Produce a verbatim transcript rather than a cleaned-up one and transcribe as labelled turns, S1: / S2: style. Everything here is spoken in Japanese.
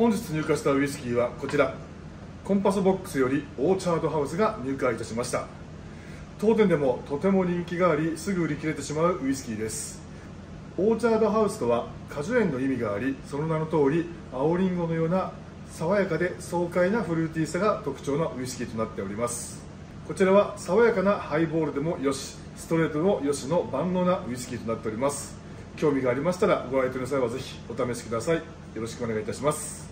S1: 本日入荷したウイスキーはこちら、コンパスボックスよりオーチャードハウスが入荷いたしました。当店でもとても人気があり、すぐ売り切れてしまうウイスキーです。オーチャードハウスとは果樹園の意味があり、その名の通り青りんごのような爽やかで爽快なフルーティーさが特徴のウイスキーとなっております。こちらは爽やかなハイボールでもよし、ストレートもよしの万能なウイスキーとなっております。興味がありましたらご来店の際はぜひお試しください。よろしくお願いいたします。